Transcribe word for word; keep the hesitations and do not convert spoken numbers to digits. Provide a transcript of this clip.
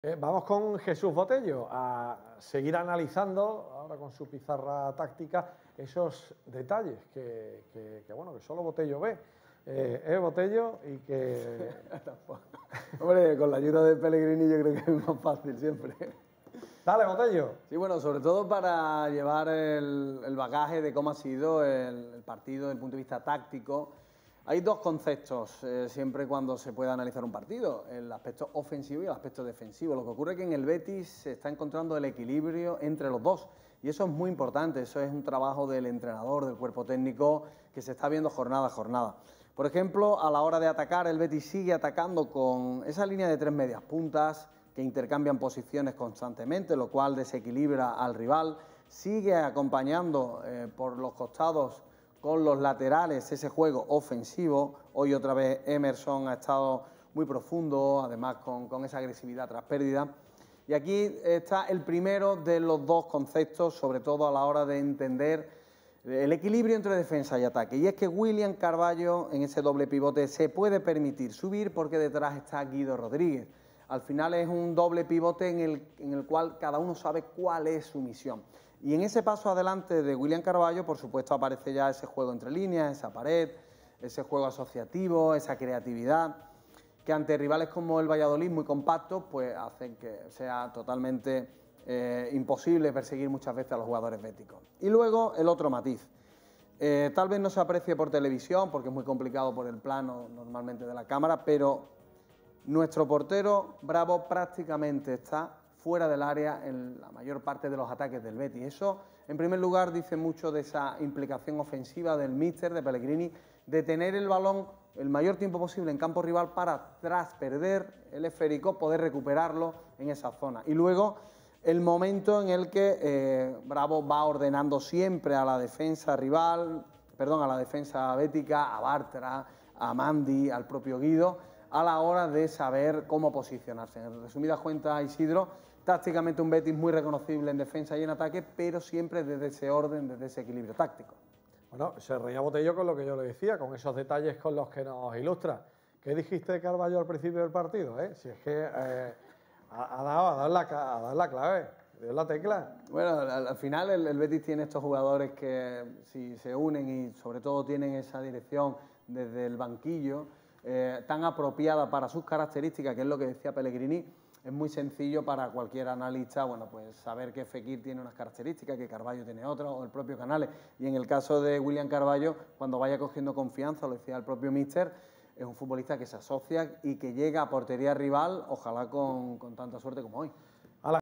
Eh, vamos con Jesús Botello a seguir analizando, ahora con su pizarra táctica, esos detalles que, que, que bueno, que solo Botello ve. Eh, es Botello y que... Hombre, con la ayuda de Pellegrini yo creo que es más fácil siempre. Dale, Botello. Sí, bueno, sobre todo para llevar el, el bagaje de cómo ha sido el, el partido desde el punto de vista táctico. Hay dos conceptos eh, siempre cuando se puede analizar un partido, el aspecto ofensivo y el aspecto defensivo. Lo que ocurre es que en el Betis se está encontrando el equilibrio entre los dos y eso es muy importante, eso es un trabajo del entrenador, del cuerpo técnico que se está viendo jornada a jornada. Por ejemplo, a la hora de atacar, el Betis sigue atacando con esa línea de tres medias puntas que intercambian posiciones constantemente, lo cual desequilibra al rival, sigue acompañando eh, por los costados con los laterales ese juego ofensivo. Hoy otra vez Emerson ha estado muy profundo, además con, con esa agresividad tras pérdida. Y aquí está el primero de los dos conceptos, sobre todo a la hora de entender el equilibrio entre defensa y ataque. Y es que William Carballo en ese doble pivote se puede permitir subir porque detrás está Guido Rodríguez. Al final es un doble pivote en el, en el cual cada uno sabe cuál es su misión. Y en ese paso adelante de William Carballo, por supuesto, aparece ya ese juego entre líneas, esa pared, ese juego asociativo, esa creatividad, que ante rivales como el Valladolid, muy compactos, pues hacen que sea totalmente eh, imposible perseguir muchas veces a los jugadores béticos. Y luego el otro matiz. Eh, tal vez no se aprecie por televisión, porque es muy complicado por el plano normalmente de la cámara, pero nuestro portero Bravo prácticamente está fuera del área en la mayor parte de los ataques del Betis. Eso, en primer lugar, dice mucho de esa implicación ofensiva del míster, de Pellegrini, de tener el balón el mayor tiempo posible en campo rival para, tras perder el esférico, poder recuperarlo en esa zona. Y luego, el momento en el que eh, Bravo va ordenando siempre a la defensa rival, perdón, a la defensa bética, a Bartra, a Mandi, al propio Guido, a la hora de saber cómo posicionarse. En resumidas cuentas, Isidro, tácticamente un Betis muy reconocible en defensa y en ataque, pero siempre desde ese orden, desde ese equilibrio táctico. Bueno, se reía Botello con lo que yo le decía, con esos detalles con los que nos ilustra. ¿Qué dijiste de Carballo al principio del partido? Eh? Si es que eh, ha, ha, dado, ha, dado la, ha dado la clave, dio la tecla. Bueno, al, al final el, el Betis tiene estos jugadores que si se unen y sobre todo tienen esa dirección desde el banquillo, Eh, tan apropiada para sus características, que es lo que decía Pellegrini, es muy sencillo para cualquier analista, bueno, pues saber que Fekir tiene unas características, que Carballo tiene otras, o el propio Canales. Y en el caso de William Carballo, cuando vaya cogiendo confianza, lo decía el propio míster, es un futbolista que se asocia y que llega a portería rival, ojalá con, con tanta suerte como hoy.